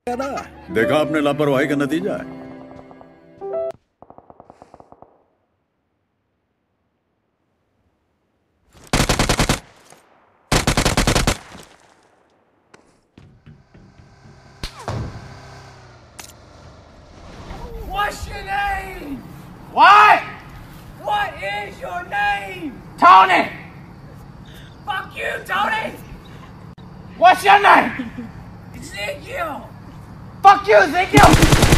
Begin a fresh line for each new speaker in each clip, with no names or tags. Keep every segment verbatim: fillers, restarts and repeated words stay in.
देखा आपने लापरवाही का नतीजा है।
What's your name? What? What is your name? Tony! Fuck you, Tony! What's your name? Ezekiel! Fuck you, Ezekiel!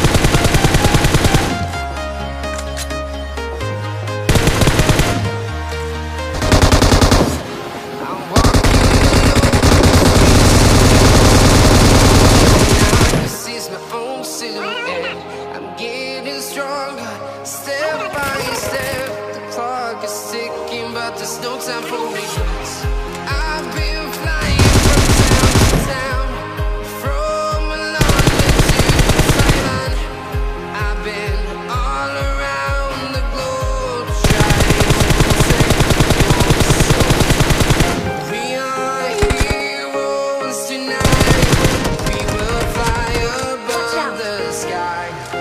Step by step, the clock is ticking, but there's no time for me. I've been flying from town to town, from London to Thailand. I've been all around the globe trying to take your soul. We are heroes tonight. We will fly above the sky.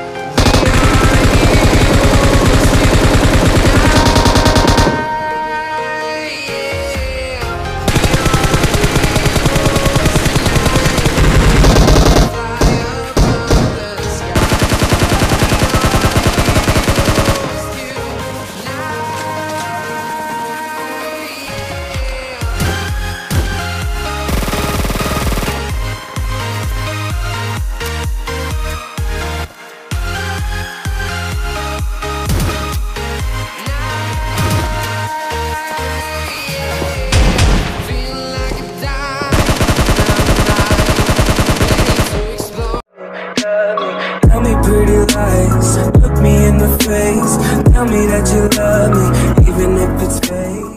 Tell me pretty lies, look me in the face. Tell me that you love me, even if it's fake.